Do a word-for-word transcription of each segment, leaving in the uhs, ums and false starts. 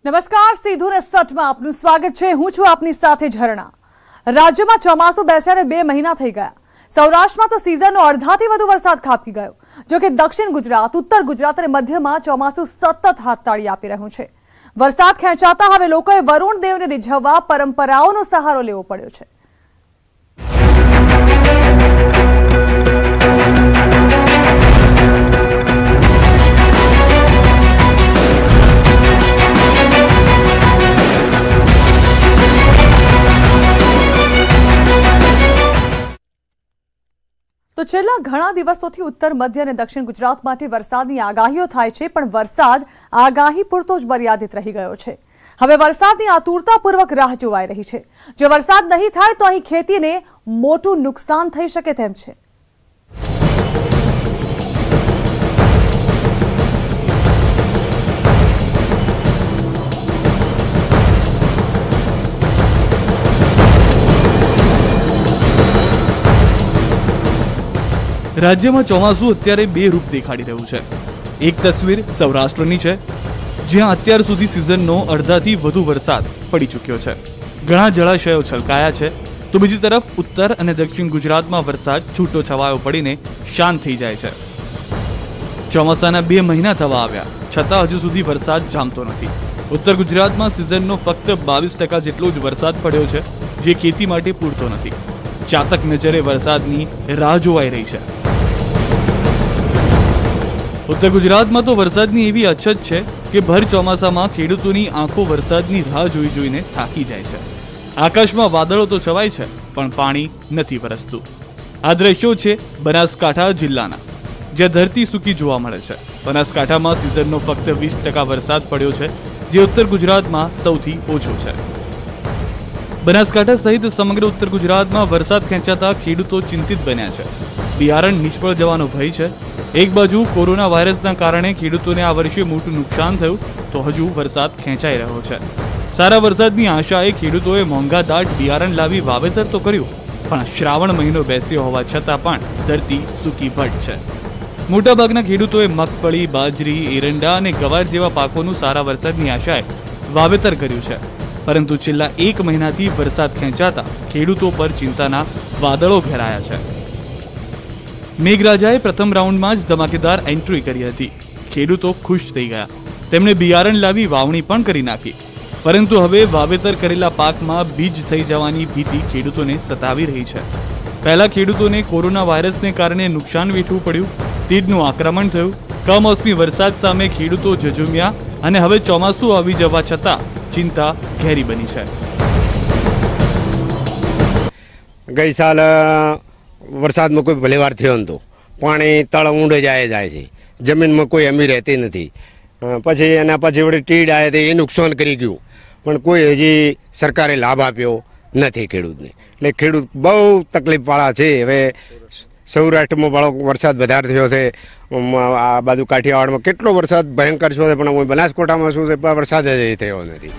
નમસ્કાર, સીધું ને સચમાં આપનું સ્વાગત છે। હું છું આપની સાથે ઝરણા। રાજ્યમાં ચોમાસું બેસ્યાને બે મહિના થઈ ગયા। સૌરાષ્ટ્રમાં તો સિઝનનો અડધાથી વધુ વરસાદ ખાબકી ગયો। જો કે દક્ષિણ ગુજરાત, ઉત્તર ગુજરાત અને મધ્યમાં ચોમાસું સતત હાથતાળી આપી રહ્યું છે। વરસાદ ખેંચાતા હવે લોકોએ વરુણ દેવને રીઝવવા પરંપરાઓનો સહારો લેવો પડ્યો છે। તો છેલ્લા ઘણા દિવસોથી ઉત્તર મધ્ય અને દક્ષિણ ગુજરાત માટે વરસાદની આગાહીઓ થાય છે, પણ વરસાદ આગાહી પૂરતો જ મર્યાદિત રહી ગયો છે। હવે વરસાદની આતુરતાપૂર્વક રાહ જોવાઈ રહી છે। જો વરસાદ નહીં થાય તો અહીં ખેતીને મોટું નુકસાન થઈ શકે તેમ છે। રાજ્યમાં ચોમાસું અત્યારે બે રૂપ દેખાડી રહ્યું છે। એક તસવીર સૌરાષ્ટ્રની છે, જ્યાં અત્યાર સુધી સિઝનનો અડધાથી વધુ વરસાદ પડી ચૂક્યો છે। ઘણા જળાશયો છલકાયા છે, તો બીજી તરફ ઉત્તર અને દક્ષિણ ગુજરાતમાં વરસાદ છૂટો છવાયો પડીને શાંત થઈ જાય છે। ચોમાસાના બે મહિના થવા આવ્યા છતાં હજુ સુધી વરસાદ જામતો નથી। ઉત્તર ગુજરાતમાં સિઝનનો ફક્ત બાવીસ ટકા જેટલો જ વરસાદ પડ્યો છે, જે ખેતી માટે પૂરતો નથી। ચાતક નજરે વરસાદની રાહ જોવાઈ રહી છે। ઉત્તર ગુજરાતમાં તો વરસાદની એવી અછત છે કે ભર ચોમાસામાં ખેડૂતોની આંખો વરસાદની રાહ જોઈ જોઈને થાકી જાય છે। આકાશમાં વાદળો તો છવાય છે, પણ પાણી નથી વરસતું। આ દ્રશ્યો છે બનાસકાંઠા જિલ્લાના, જ્યાં ધરતી સૂકી જોવા મળે છે। બનાસકાંઠામાં સિઝનનો ફક્ત વીસ ટકા વરસાદ પડ્યો છે, જે ઉત્તર ગુજરાતમાં સૌથી ઓછો છે। બનાસકાંઠા સહિત સમગ્ર ઉત્તર ગુજરાતમાં વરસાદ ખેંચાતા ખેડૂતો ચિંતિત બન્યા છે। બિયારણ નિષ્ફળ જવાનો ભય છે। એક બાજુ કોરોના વાયરસના કારણે ખેડૂતોને આ વર્ષે મોટું નુકસાન થયું, તો હજુ વરસાદ ખેંચાઈ રહ્યો છે। સારા વરસાદની આશાએ ખેડૂતોએ મોંઘા દાટ બિયારણ લાવી વાવેતર તો કર્યું, પણ શ્રાવણ મહિનો બેસ્યો હોવા છતાં પણ ધરતી સૂકી ભટ્ટ છે। મોટાભાગના ખેડૂતોએ મગફળી, બાજરી, એરંડા અને ગવાર જેવા પાકોનું સારા વરસાદની આશાએ વાવેતર કર્યું છે, પરંતુ છેલ્લા એક મહિનાથી વરસાદ ખેંચાતા ખેડૂતો પર ચિંતાના વાદળો ઘેરાયા છે। મેઘરાજાએ પ્રથમ રાઉન્ડમાં જ ધમાકેદાર એન્ટ્રી કરી હતી। ખેડૂતો ખુશ થઈ ગયા। તેમણે બિયારણ લાવી વાવણી પણ કરી નાખી, પરંતુ હવે વાવેતર કરેલા પાકમાં બીજ થઈ જવાની ભીતિ ખેડૂતોને સતાવી રહી છે। પહેલા ખેડૂતોને કોરોના વાયરસને કારણે નુકસાન વેઠવું પડ્યું, તીડનું આક્રમણ થયું, કમોસમી વરસાદ સામે ખેડૂતો ઝઝૂમ્યા અને હવે ચોમાસું આવી જવા છતાં ચિંતા ઘેરી બની છે। ગઈ સાલ વરસાદમાં કોઈ ભલેવાર થયો નહોતો, પાણી તળ ઊંડે જાય જાય છે, જમીનમાં કોઈ અમી રહેતી નથી। પછી એના પછી વળી તીડ આવે તો એ નુકસાન કરી ગયું, પણ કોઈ હજી સરકારે લાભ આપ્યો નથી ખેડૂતને। એટલે ખેડૂત બહુ તકલીફવાળા છે। હવે સૌરાષ્ટ્રમાં વાળો વરસાદ વધારે થયો છે, આ બાજુ કાઠિયાવાડમાં કેટલો વરસાદ ભયંકર છે, પણ બનાસકાંઠામાં શું છે, વરસાદ જ થયો નથી।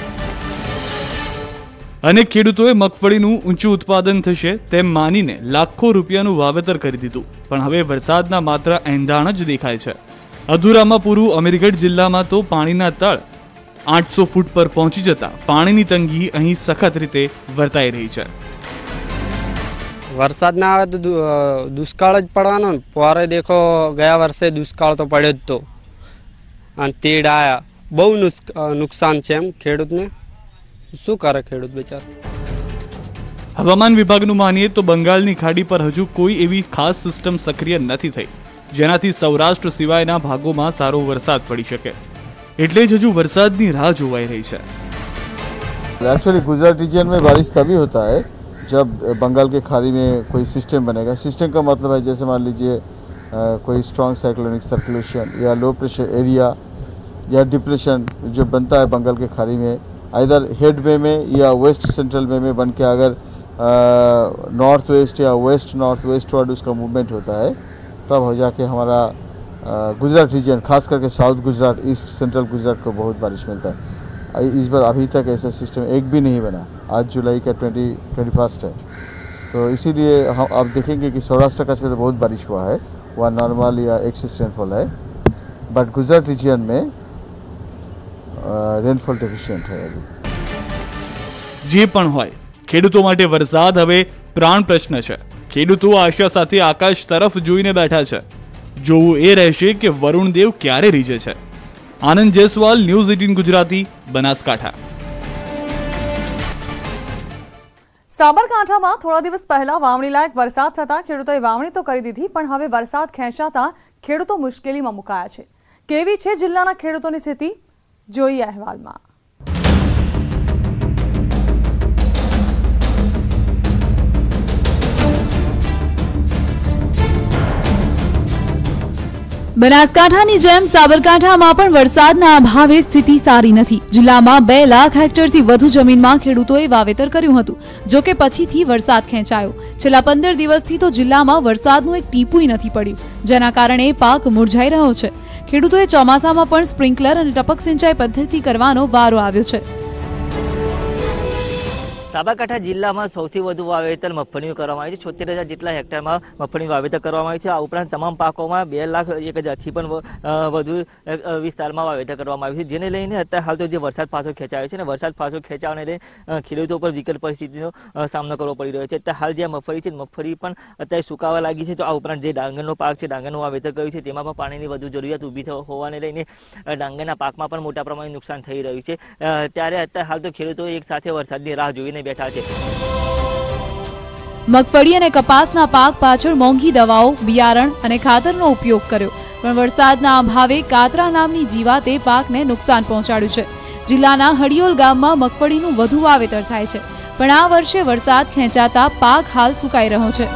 અનેક ખેડૂતોએ મગફળીનું ઊંચું ઉત્પાદન થશે તેમ માનીને લાખો રૂપિયાનું વાવેતર કરી દીધું, પણ હવે વરસાદના માત્ર એંધાણ જ દેખાય છે। અધૂરામાં પૂરું અમીરગઢ જિલ્લામાં તો પાણીના તળ આઠસો ફૂટ પર પહોંચી જતા પાણીની તંગી અહીં સખત રીતે વર્તાઈ રહી છે। વરસાદ ના આવે તો દુષ્કાળ જ પડવાનો ને। પોરે દેખો ગયા વર્ષે દુષ્કાળ તો પડ્યો જ તો, અને તીડ આયા, બહુ નુકસાન છે એમ ખેડૂતને। શું કરે ખેડૂત બિચારો? હવામાન વિભાગનું માનીએ તો બંગાળની ખાડી પર હજુ કોઈ એવી ખાસ સિસ્ટમ સક્રિય નથી થઈ, જેનાથી સૌરાષ્ટ્ર સિવાયના ભાગોમાં સારો વરસાદ પડી શકે। એટલે જ હજુ વરસાદની રાહ જોવાઈ રહી છે। एक्चुअली गुजरात रीजन में बारिश तभी होता है जब बंगाल के खाड़ी में कोई सिस्टम बनेगा। सिस्टम का मतलब है जैसे मान लीजिए कोई स्ट्रॉन्ग साइक्लोनिक सर्कुलेशन या लो प्रेशर एरिया या डिप्रेशन जो बनता है बंगाल के खाड़ी में, इधर हेड वे में या वेस्ट सेंट्रल वे में बन के अगर नॉर्थ वेस्ट या वेस्ट नॉर्थ वेस्ट वर्ड उसका मूवमेंट होता है, तब हो जाके हमारा गुजरात रीजन, खास करके south Gujarat, east central Gujarat को बहुत बारिश मिलता है। इस बार अभी तक ऐसा सिस्टम एक भी नहीं बना। आज जुलाई का ट्वेंटी ट्वेंटी फर्स्ट है, तो इसीलिए हम आप देखेंगे कि सौराष्ट्र कच्छ में तो बहुत बारिश हुआ है, वहाँ नॉर्मल या एक्सेस रेनफॉल है, बट गुजरात रीजन में रेनफॉल डेफिशिएंट है अभी। જે પણ હોય, ખેડૂતો માટે વરસાદ હવે પ્રાણ પ્રશ્ન છે। ખેડૂતો આશા સાથે આકાશ તરફ જોઈને બેઠા છે। જોવું એ રહેશે કે વરુણ દેવ ક્યારે રીઝે છે। Anand Jaiswal, news eighteen Gujarati, Banaskantha. સાબરકાંઠામાં થોડા દિવસ પહેલા વાવણી લાયક વરસાદ થતા ખેડૂતોએ વાવણી તો કરી દીધી, પણ હવે વરસાદ ખેંચાતા ખેડૂતો મુશ્કેલીમાં મુકાયા છે। કેવી છે જિલ્લાના ખેડૂતોની સ્થિતિ, જોઈએ અહેવાલમાં। બનાસકાંઠાની જેમ સાબરકાંઠામાં પણ વરસાદના અભાવે સ્થિતિ સારી નથી। જિલ્લામાં બે લાખ હેક્ટરથી વધુ જમીનમાં ખેડૂતોએ વાવેતર કર્યું હતું, જો કે પછીથી વરસાદ ખેંચાયો। છેલ્લા પંદર દિવસથી તો જિલ્લામાં વરસાદનું એક ટીપુંય નથી પડ્યું, જેના કારણે પાક મુરઝાઈ રહ્યો છે। ખેડૂતોએ ચોમાસામાં પણ સ્પ્રિંકલર અને ટપક સિંચાઈ પદ્ધતિ કરવાનો વારો આવ્યો છે। સાબરકાંઠા જિલ્લામાં સૌથી વધુ વાવેતર મગફળીનું કરવામાં આવ્યું છે। છોતેર હજાર જેટલા હેક્ટરમાં મગફળીનું વાવેતર કરવામાં આવ્યું છે। આ ઉપરાંત તમામ પાકોમાં બે લાખ એક હજારથી પણ વધુ વિસ્તારમાં વાવેતર કરવામાં આવ્યું છે, જેને લઈને અત્યારે હાલ તો જે વરસાદ પાછો ખેંચાયો છે ને વરસાદ પાછો ખેંચાવાને લઈને ખેડૂતો પર વિકટ પરિસ્થિતિનો સામનો કરવો પડી રહ્યો છે। અત્યારે હાલ જે મગફળી છે મગફળી પણ અત્યારે સુકાવા લાગી છે। તો આ ઉપરાંત જે ડાંગરનો પાક છે, ડાંગરનું વાવેતર કર્યું છે, તેમાં પણ પાણીની વધુ જરૂરિયાત ઊભી હોવાને લઈને ડાંગરના પાકમાં પણ મોટા પ્રમાણે નુકસાન થઈ રહ્યું છે। ત્યારે અત્યારે હાલ તો ખેડૂતો એક સાથે વરસાદની રાહ જોઈને બેઠા છે। મગફળી અને કપાસના પાક પાછળ મોંઘી દવાઓ, બિયારણ અને ખાતરનો ઉપયોગ કર્યો, પણ વરસાદના અભાવે કાતરા નામની જીવાતે પાકને નુકસાન પહોંચાડ્યું છે। જિલ્લાના હડિયોલ ગામમાં મગફળીનું વધુ વાવેતર થાય છે, પણ આ વર્ષે વરસાદ ખેંચાતા પાક હાલ સુકાઈ રહ્યો છે।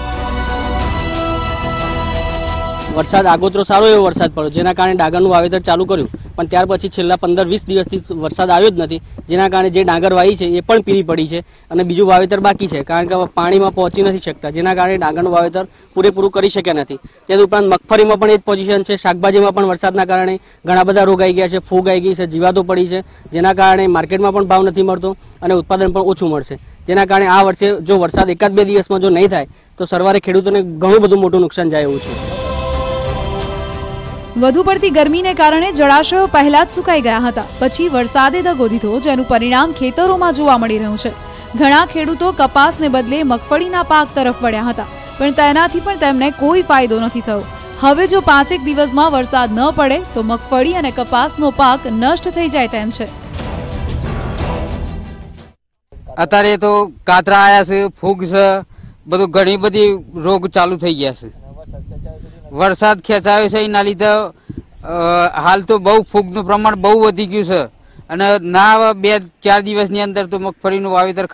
વરસાદ આગોતરો સારો એવો વરસાદ પડ્યો, જેના કારણે ડાંગરનું વાવેતર ચાલુ કર્યું, પણ ત્યાર પછી છેલ્લા પંદર વીસ દિવસથી વરસાદ આવ્યો જ નથી, જેના કારણે જે ડાંગર વાવી છે એ પણ પીરી પડી છે અને બીજું વાવેતર બાકી છે, કારણ કે પાણીમાં પહોંચી નથી શકતા, જેના કારણે ડાંગરનું વાવેતર પૂરેપૂરું કરી શક્યા નથી। તે ઉપરાંત મગફળીમાં પણ એ જ પોઝિશન છે। શાકભાજીમાં પણ વરસાદના કારણે ઘણા બધા રોગ આવી ગયા છે, ફૂગ આવી ગઈ છે, જીવાતો પડી છે, જેના કારણે માર્કેટમાં પણ ભાવ નથી મળતો અને ઉત્પાદન પણ ઓછું મળશે, જેના કારણે આ વર્ષે જો વરસાદ એકાદ બે દિવસમાં જો નહીં થાય તો સરવારે ખેડૂતોને ઘણું બધું મોટું નુકસાન જાય એવું છે। વધુ પડતી ગરમીને કારણે જળાશયો પહેલા જ સુકાઈ ગયા હતા, પછી વરસાદે દગો દીધો, જેનું પરિણામ ખેતરોમાં જોવા મળી રહ્યું છે। ઘણા ખેડૂતો કપાસને બદલે મગફળીના પાક તરફ વળ્યા હતા, પણ તેનાથી પણ તેમને કોઈ ફાયદો નથી થયો। હવે જો પાંચેક દિવસમાં વરસાદ ન પડે તો મગફળી અને કપાસનો પાક નષ્ટ થઈ જાય તેમ છે। અત્યારે તો કાતરા આયા છે, ફૂગ છે, બધું ઘણી બધી રોગ ચાલુ થઈ ગયા છે। વરસાદ ખેંચાયો છે એના લીધે હાલ તો બહુ ફૂગનું પ્રમાણ બહુ વધી ગયું છે અને ના બે ચાર દિવસની અંદર તો મગફળીનું વાવેતર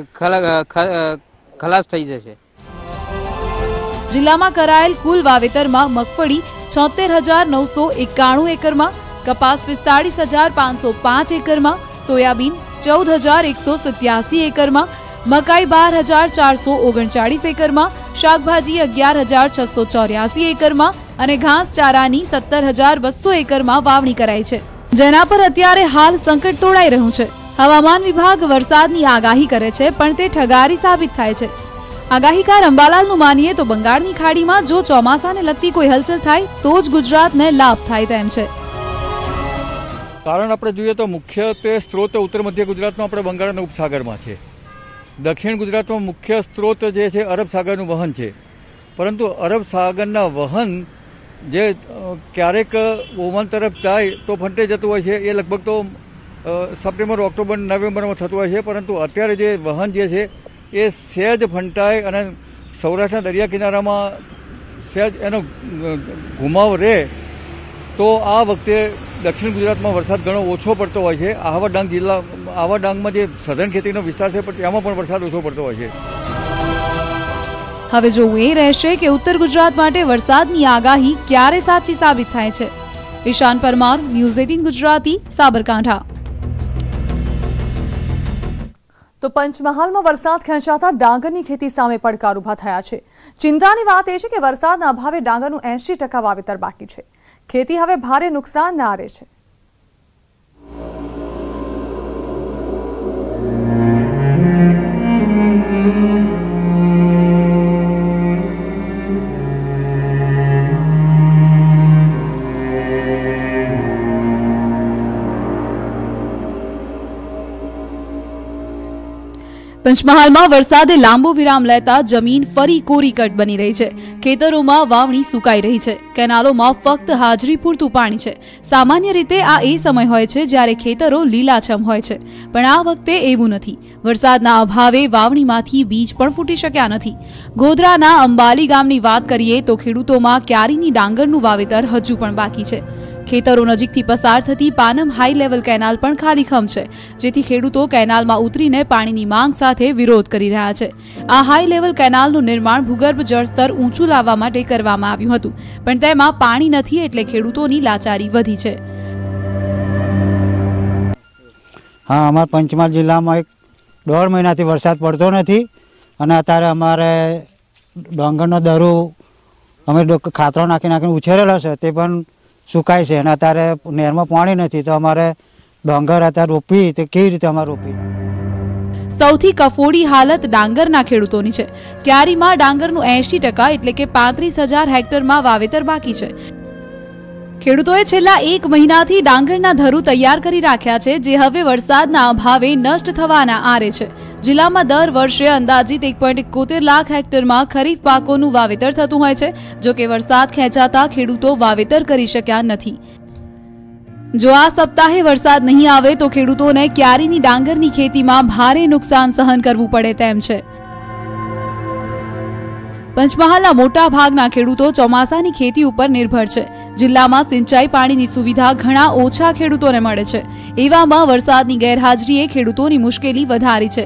ખલાસ થઈ જશે। જિલ્લામાં કરાયેલ કુલ વાવેતરમાં મગફળી છોતેર હજાર નવસો એકાણું એકરમાં, કપાસ પિસ્તાળીસ હજાર પાંચસો પાંચ એકરમાં, સોયાબીન ચૌદ હજાર એકસો સત્યાસી એકરમાં, મકાઈ બાર હજાર ચારસો ઓગણચાળીસ એકરમાં, શાકભાજી અગિયાર હજાર છસો ચોર્યાસી એકરમાં અને ઘાસ ચારાની સત્તર હજાર બસો એકરમાં વાવણી કરાઈ છે, જેના પર અત્યારે હાલ સંકટ તોડાઈ રહ્યું છે। હવામાન વિભાગ વરસાદની આગાહી કરે છે, પણ તે ઠગારી સાબિત થાય છે। આગાહીકાર અંબાલાલનું માનીએ તો બંગાળની ખાડીમાં જો ચોમાસાને લગતી કોઈ હલચલ થાય તો જ ગુજરાતને લાભ થાય તેમ છે। કારણ આપણે જોઈએ તો મુખ્યત્વે સ્ત્રોત ઉત્તર મધ્ય ગુજરાતમાં આપણે બંગાળના ઉપસાગરમાં છે। દક્ષિણ ગુજરાતમાં મુખ્ય સ્ત્રોત જે છે અરબ સાગરનું વહન છે, પરંતુ અરબ સાગરના વહન જે ક્યારેક ઓમાન તરફ જાય તો ફંટે જતું હોય છે, એ લગભગ તો સપ્ટેમ્બર ઓક્ટોબર નવેમ્બરમાં થતું હોય છે, પરંતુ અત્યારે જે વહન જે છે એ સહેજ ફંટાય અને સૌરાષ્ટ્રના દરિયા કિનારામાં સહેજ એનો ઘુમાવ રહે તો આ વખતે દક્ષિણ ગુજરાતમાં વરસાદ ઘણો ઓછો પડતો હોય છે। આહવા ડાંગ જિલ્લા આહવા ડાંગમાં જે સઘન ખેતીનો વિસ્તાર છે પણ ત્યાંમાં પણ વરસાદ ઓછો પડતો હોય છે। હવે જોવું એ રહેશે કે ઉત્તર ગુજરાત માટે વરસાદની આગાહી ક્યારે સાચી સાબિત થાય છે। Ishan Parmar, news eighteen Gujarati, Sabarkantha. તો પંચમહાલમાં વરસાદ ખેંચાતા ડાંગરની ખેતી સામે પડકાર ઉભા થયા છે। ચિંતાની વાત એ છે કે વરસાદના અભાવે ડાંગરનું એંશી ટકા વાવેતર બાકી છે। ખેતી હવે ભારે નુકસાનના આરે છે। પંચમહાલમાં વરસાદે લાંબો વિરામ લેતા જમીન ફરી કોરીકટ બની રહી છે. ખેતરોમાં વાવણી સુકાઈ રહી છે. કેનાલોમાં ફક્ત હાજરી પૂરતું પાણી છે. સામાન્ય રીતે આ એ સમય હોય છે જ્યારે ખેતરો લીલાછમ હોય છે, પણ આ વખતે એવું નથી. વરસાદના અભાવે વાવણીમાંથી બીજ પણ ફૂટી શક્યા નથી. ગોધરાના અંબાલી ગામની વાત કરીએ તો ખેડૂતોમાં ક્યારીની ડાંગરનું વાવેતર હજુ પણ બાકી છે. ખેતરો નજીકથી પસાર થતી પાનમ હાઈ લેવલ કેનાલ પણ ખાલીખમ છે, જેથી ખેડૂતો કેનાલમાં ઉતરીને પાણીની માંગ સાથે વિરોધ કરી રહ્યા છે. આ હાઈ લેવલ કેનાલનું નિર્માણ ભૂગર્ભ જળસ્તર ઊંચું લાવવા માટે કરવામાં આવ્યું હતું, પણ તેમાં પાણી નથી એટલે ખેડૂતોની લાચારી વધી છે. હા, અમારા પંચમહાલ જિલ્લામાં એક દોઢ મહિનાથી વરસાદ પડતો નથી અને અત્યારે અમારે ડાંગરનો દરો અમે ખાતરો નાખી નાખીને ઉછેરેલો છે તે પણ સુકાય છે અને અત્યારે નહેરમાં પાણી નથી, તો અમારે ડાંગર અત્યારે રોપી તો કેવી રીતે અમારે રોપી? સૌથી કફોડી હાલત ડાંગરના ખેડૂતોની છે. ક્યારીમાં ડાંગરનું એંશી ટકા એટલે કે પાંત્રીસ હજાર હેક્ટરમાં વાવેતર બાકી છે. ખેડૂતોએ છેલ્લા એક મહિનાથી ડાંગરના ધરું તૈયાર કરી રાખ્યા છે, જે હવે વરસાદના અભાવે નષ્ટ થવાના આરે છે. જિલ્લામાં દર વર્ષે અંદાજિત એક પોઈન્ટ એકોતેર લાખ હેક્ટરમાં ખરીફ પાકોનું વાવેતર થતું હોય છે. જો કે વરસાદ ખેંચાતા ખેડૂતો વાવેતર કરી શક્યા નથી. જો આ સપ્તાહે વરસાદ નહીં આવે તો ખેડૂતોને ક્યારીની ડાંગરની ખેતીમાં ભારે નુકસાન સહન કરવું પડે તેમ છે. પંચમહાલના મોટા ભાગના ખેડૂતો ચોમાસાની ખેતી ઉપર નિર્ભર છે. જિલ્લામાં સિંચાઈ પાણીની સુવિધા ઘણા ઓછા ખેડૂતોને મળે છે. એવામાં વરસાદની ગેરહાજરીએ ખેડૂતોની મુશ્કેલી વધારી છે.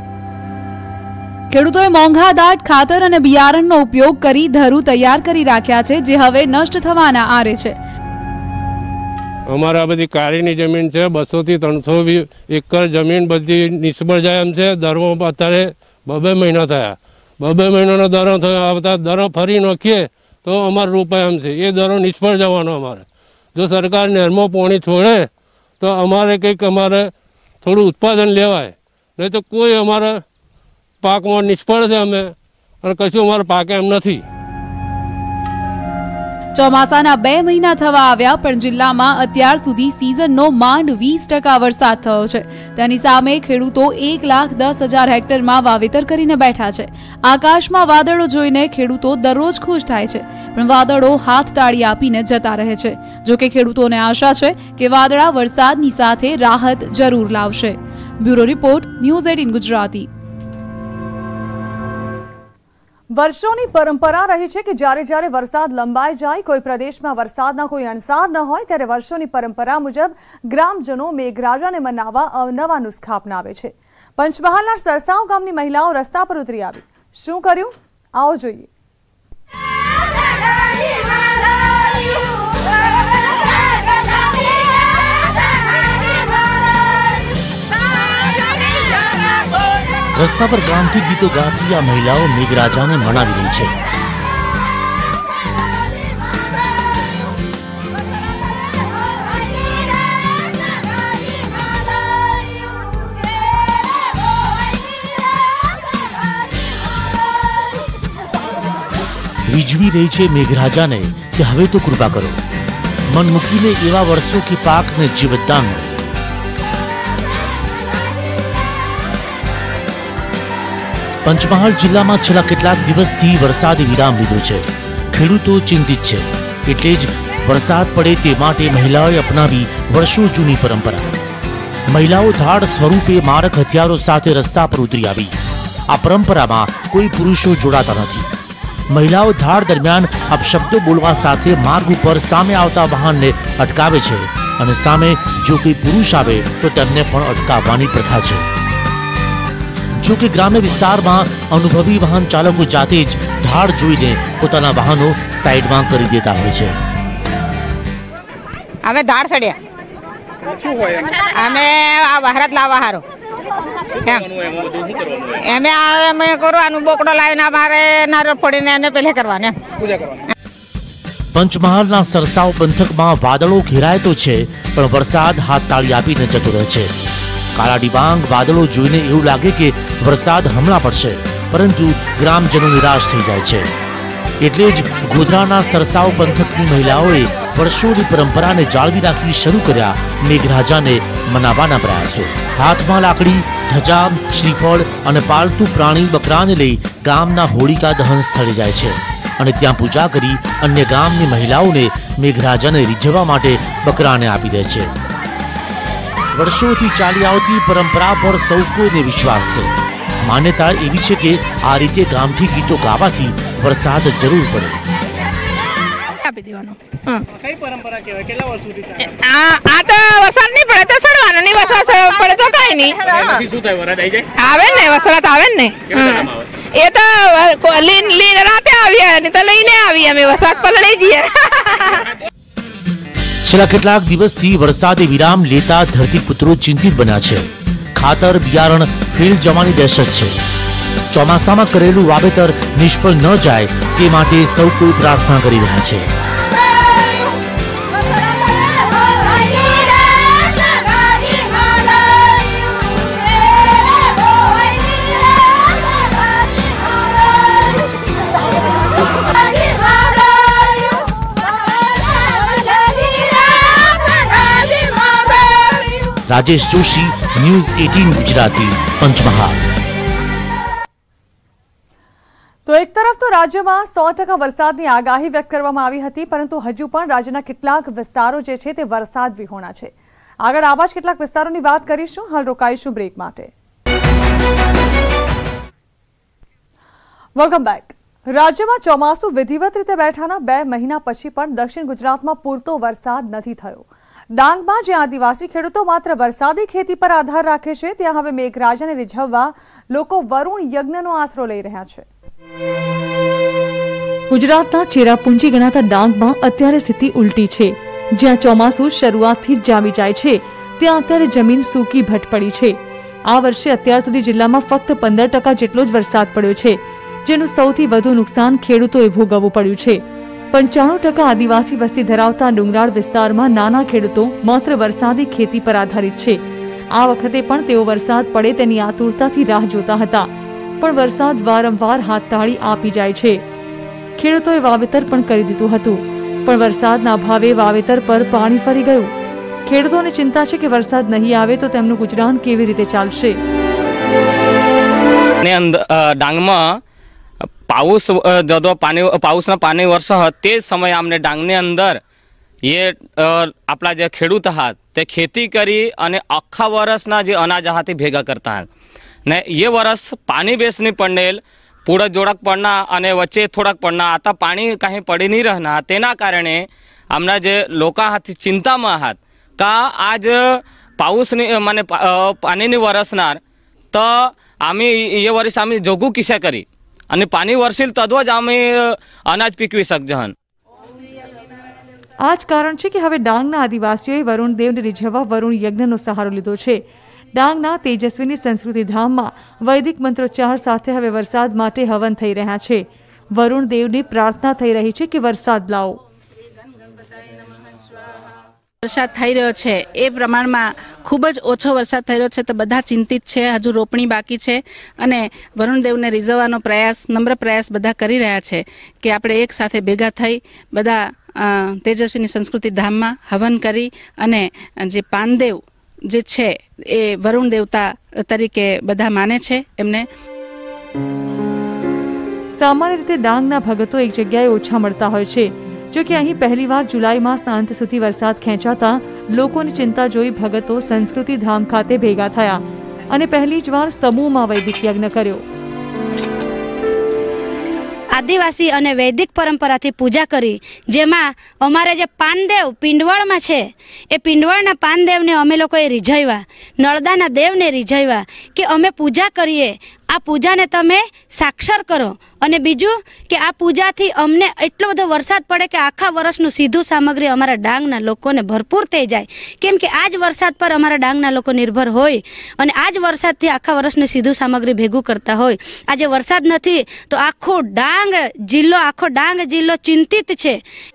ખેડૂતોએ મોંઘાદાટ ખાતર અને બિયારણનો ઉપયોગ કરી ધરું તૈયાર કરી રાખ્યા છે, જે હવે નષ્ટ થવાના આરે છે. અમારા બધી કાળીની જમીન છે, બસો થી ત્રણસો એકર જમીન બધી નિષ્ફળ જાય એમ છે. દરો અત્યારે બબે મહિના થયા, બબે મહિનાનો દરો થયો, આવતા દરો ફરી નાખીએ તો અમારે રોપાય એમ છે. એ દરો નિષ્ફળ જવાનો અમારે. જો સરકાર નહેરમાં પાણી છોડે તો અમારે કંઈક અમારે થોડું ઉત્પાદન લેવાય, નહીં તો કોઈ અમારા પાકમાં નિષ્ફળ છે અમે અને કશું અમારે પાકે એમ નથી. ચોમાસાના બે મહિના થવા આવ્યા પણ જિલ્લામાં અત્યાર સુધી સિઝનનો માંડ વીસ ટકા વરસાદ થયો છે. તેની સામે ખેડૂતો એક લાખ દસ હજાર હેક્ટરમાં વાવેતર કરીને બેઠા છે. આકાશમાં વાદળો જોઈને ખેડૂતો દરરોજ ખુશ થાય છે, પણ વાદળો હાથ તાળી આપીને જતા રહે છે. જો કે ખેડૂતોને આશા છે કે વાદળા વરસાદની સાથે રાહત જરૂર લાવશે. Bureau report, news eighteen Gujarati. વર્ષોની પરંપરા રહી છે કે જ્યારે જ્યારે વરસાદ લંબાઈ જાય, કોઈ પ્રદેશમાં વરસાદના કોઈ અણસાર ન હોય, ત્યારે વર્ષોની પરંપરા મુજબ ગ્રામજનો મેઘરાજાને મનાવવા અવનવા નુસ્ખા અપનાવે છે. પંચમહાલના સરસાવ ગામની મહિલાઓ રસ્તા પર ઉતરી આવી. શું કર્યું? આવો જોઈએ. રસ્તા પર ગામથી ગીતો ગાતી આ મહિલાઓ મેઘરાજાને મનાવી રહી છે. રીઝવી રહી છે મેઘરાજાને કે હવે તો કૃપા કરો, મન મૂકીને એવા વર્ષો કે પાકને જીવતદાન મળે. પંચમહાલ જિલ્લામાં છેલ્લા કેટલાક દિવસથી વરસાદે વિરામ લીધો છે. ખેડૂતો ચિંતિત છે, એટલે જ વરસાદ પડે તે માટે મહિલાઓએ અપનાવી વર્ષો જૂની પરંપરા. મહિલાઓ ધાડ સ્વરૂપે મારક હથિયારો સાથે રસ્તા પર ઉતરી આવી. આ પરંપરામાં કોઈ પુરુષો જોડાતા નથી. મહિલાઓ ધાડ દરમિયાન અપશબ્દો બોલવા સાથે માર્ગ ઉપર સામે આવતા વાહનને અટકાવે છે અને સામે જો કોઈ પુરુષ આવે તો તેમને પણ અટકાવવાની પ્રથા છે. જો કે ગ્રામ્ય વિસ્તારમાં અનુભવી વાહન ચાલકો જાતે જ ધાડ જોઈને પોતાના વાહનો સાઈડમાં કરી દેતા હોય છે. અમે ધાડ સડ્યા, અમે આ વહરાત લાવવા હારો એમે અમે કરવાનું બોકડો લાવીને અમારે નારિયેળ ફોડીને એને પહેલે કરવાને પૂજા કરવાની. પંચમહાલના સરસાવ પંથકમાં વાદળો ઘેરાય તો છે, પણ વરસાદ હાથ તાળી આપીને જતો રહે છે. કાળા ડિબાંગ વાદળો જોઈને એવું લાગે કે વરસાદ હમણાં પડશે, પરંતુ ગ્રામજનો નિરાશ થઈ જાય છે. એટલે જ ગોધરાના સરસાવ પંથકની મહિલાઓએ વર્ષોની પરંપરાને જાળવી રાખી શરૂ કર્યા મેઘરાજાને મનાવવાના પ્રયાસો. હાથમાં લાકડી, ધજા, શ્રીફળ અને પાલતુ પ્રાણી બકરાને લઈ ગામના હોળિકા દહન સ્થળે જાય છે અને ત્યાં પૂજા કરી અન્ય ગામની મહિલાઓને મેઘરાજાને રીઝવવા માટે બકરાને આપી દે છે. વર્ષોથી ચાલી આવતી પરંપરા પર સૌ કોઈને વિશ્વાસ છે. માન્યતા એવી છે કે આ રીતે ગામથી ગીતો ગાવાથી વરસાદ જરૂર પડે. આપી દેવાનો. કઈ પરંપરા કહેવાય? કેટલા વર્ષોથી આ આ તો વરસાદ નહીં પડે તો સડવાનો, નહીં વરસાદ પડે તો કઈ નહીં. એનાથી શું થાય? વરસાદ આવી જાય? આવે ને, વરસાદ આવે ને. એ તો લીન લીન રાતે આવીએ ને તો લઈને આવીએ અમે, વરસાદ પર લઈ જઈએ. છેલ્લા કેટલાક દિવસથી વરસાદે વિરામ લેતા ધરતીપુત્રો ચિંતિત બન્યા છે. ખાતર, બિયારણ ફેલ જવાની દહેશત છે. ચોમાસામાં કરેલું વાવેતર નિષ્ફળ ન જાય તે માટે સૌ કોઈ પ્રાર્થના કરી રહ્યા છે. રાજેશ જોશી, ન્યૂઝ અઠાર ગુજરાતી, પંચમહાલ. તો એક તરફ તો રાજ્યમાં સો ટકા વરસાદની આગાહી વ્યક્ત કરવામાં આવી હતી, પરંતુ હજુ પણ રાજ્યના કેટલાક વિસ્તારો જે છે તે વરસાદ વિહોણા છે. આગળ આવા જ કેટલાક વિસ્તારોની વાત કરીશું. હાલ રોકાઈશું બ્રેક માટે. Welcome back. રાજ્યમાં ચોમાસું વિધિવત રીતે બેઠાના બે મહિના પછી પણ દક્ષિણ ગુજરાતમાં પૂરતો વરસાદ નથી થયો. ડાંગમાં જ્યાં આદિવાસી ખેડૂતો માત્ર વરસાદી ખેતી પર આધાર રાખે છે, ત્યાં હવે મેઘરાજાને રીઝવવા લોકો વરુણ યજ્ઞનો આશરો લઈ રહ્યા છે. ગુજરાતના ચેરાપુંજી ગણાતા ડાંગમાં અત્યારે સ્થિતિ ઉલટી છે. જ્યાં ચોમાસું શરૂઆતથી જ જામી જાય છે, ત્યાં અત્યારે જમીન સૂકી ભટ પડી છે. આ વર્ષે અત્યાર સુધી જિલ્લામાં ફક્ત પંદર ટકા જેટલો જ વરસાદ પડ્યો છે, જેનું સૌથી વધુ નુકસાન ખેડૂતોએ ભોગવવું પડ્યું છે. પંચાણું ટકા આદિવાસી વસ્તી ધરાવતા ડુંગરાળ વિસ્તારમાં નાના ખેડૂતો માત્ર વરસાદી ખેતી પર આધારિત છે. આ વખતે પણ તેઓ વરસાદ પડે તેની આતુરતાથી રાહ જોતા હતા, પણ વરસાદ વારંવાર હાથતાળી આપી જાય છે. ખેડૂતોએ વાવેતર પણ કરી દીધું હતું, પણ વરસાદના અભાવે વાવેતર પર પાણી ફરી ગયું. ખેડૂતોને ચિંતા છે કે વરસાદ નહીં આવે તો તેમનું ગુજરાન કેવી રીતે ચાલશે. ડાંગમાં પાઉસ જો પાણી પાઉસના પાણી વર્ષ તે સમયે અમને ડાંગની અંદર એ આપણા જે ખેડૂત હતા તે ખેતી કરી અને આખા વર્ષના જે અનાજ હતા તે ભેગા કરતા ને એ વર્ષ પાણી બેસ નહીં પડેલ, પૂરા જોડક પડના અને વચ્ચે થોડાક પડના, આતા પાણી કાંઈ પડી નહીં રહેના. તેના કારણે આમના જે લોકો હાથ ચિંતામાં હાથ કા આજ પાઉસની મને પાણીની વરસનાર તો આમે એ વર્ષ આમે જોગું કિસ્સા કરી અને પાણી વરસીલ તદ્વ જ અમે અનાજ પીકવી શકજહન. આ જ કારણ છે કે હવે ડાંગના આદિવાસીઓએ વરુણ દેવને રીઝવવા વરુણ યજ્ઞનો સહારો લીધો છે. ડાંગના તેજસ્વીની સંસ્કૃતિ ધામમાં વૈદિક મંત્રોચ્ચાર સાથે હવે વરસાદ માટે હવન થઈ રહ્યા છે. વરુણ દેવની પ્રાર્થના થઈ રહી છે કે વરસાદ લાવો. વરસાદ થઈ રહ્યો છે એ પ્રમાણમાં ખૂબ જ ઓછો વરસાદ થઈ રહ્યો છે, તો બધા ચિંતિત છે. હજુ રોપણી બાકી છે અને વરુણદેવને રીઝવવાનો પ્રયાસ, નમ્ર પ્રયાસ બધા કરી રહ્યા છે કે આપણે એક સાથે ભેગા થઈ બધા તેજસ્વીની સંસ્કૃતિ ધામમાં હવન કરી અને જે પાનદેવ જે છે એ વરુણ દેવતા તરીકે બધા માને છે એમને. સામાન્ય રીતે ડાંગના ભગતો એક જગ્યાએ ઓછા મળતા હોય છે. જો કે અહીં પહેલીવાર જુલાઈ માસના અંત સુધી વરસાદ ખેંચાતા લોકોની ચિંતા જોઈ ભગતો સંસ્કૃતિ ધામ ખાતે ભેગા થયા અને પહેલી જ વાર સમૂહમાં વૈદિક યજ્ઞ કર્યો. આદિવાસી અને વૈદિક પરંપરાથી પૂજા કરી, જેમાં અમારે જે પાનદેવ પિંડવળમાં છે એ પિંડવળના પાનદેવને અમે લોકોએ રીઝવ્યા, નળદાના દેવને રીઝવ્યા કે અમે પૂજા કરીએ, આ પૂજાને તમે સાક્ષર કરો. અને બીજું કે આ પૂજાથી અમને એટલો બધો વરસાદ પડે કે આખા વર્ષનું સીધું સામગ્રી અમારા ડાંગના લોકોને ભરપૂર થઈ જાય, કેમ કે આ જ વરસાદ પર અમારા ડાંગના લોકો નિર્ભર હોય અને આ જ વરસાદથી આખા વર્ષનું સીધું સામગ્રી ભેગું કરતા હોય. આજે વરસાદ નથી તો આખો ડાંગ જિલ્લો આખો ડાંગ જિલ્લો ચિંતિત છે.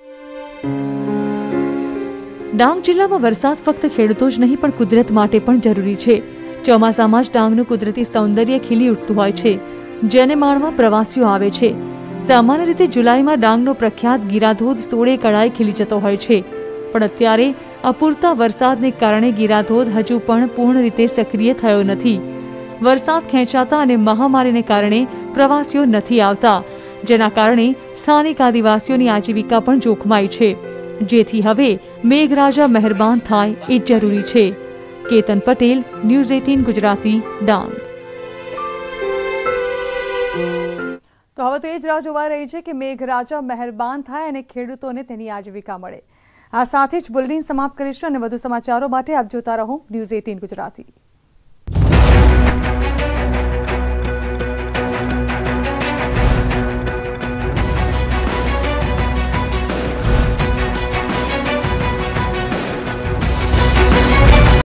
ડાંગ જિલ્લામાં વરસાદ ફક્ત ખેડૂતો જ નહીં પણ કુદરત માટે પણ જરૂરી છે. ચોમાસામાં જ ડાંગનું કુદરતી સૌંદર્ય ખીલી ઉઠતું હોય છે, જેને માણવા પ્રવાસીઓ આવે છે. સામાન્ય રીતે જુલાઈમાં ડાંગનો પ્રખ્યાત ગીરાધોધ સોળે કળાએ ખીલી જતો હોય છે, પણ અત્યારે અપૂરતા વરસાદને કારણે ગીરાધોધ હજુ પણ પૂર્ણ રીતે સક્રિય થયો નથી. વરસાદ ખેંચાતા અને મહામારીને કારણે પ્રવાસીઓ નથી આવતા, જેના કારણે સ્થાનિક આદિવાસીઓની આજીવિકા પણ જોખમાઈ છે, જેથી હવે મેઘરાજા મહેરબાન થાય એ જરૂરી છે. કેતન પટેલ, ન્યૂઝ અઠ્ઠાવીસ ગુજરાતી, ડાંગ. તો હવે તો એ જ રાહ જોવાઈ રહી છે કે મેઘરાજા મહેરબાન થાય અને ખેડૂતોને તેની આજીવિકા મળે. આ સાથે જ બુલેટિન સમાપ્ત કરીશું અને વધુ સમાચારો માટે આપ જોતા રહો ન્યૂઝ અઠ્ઠાવીસ ગુજરાતી.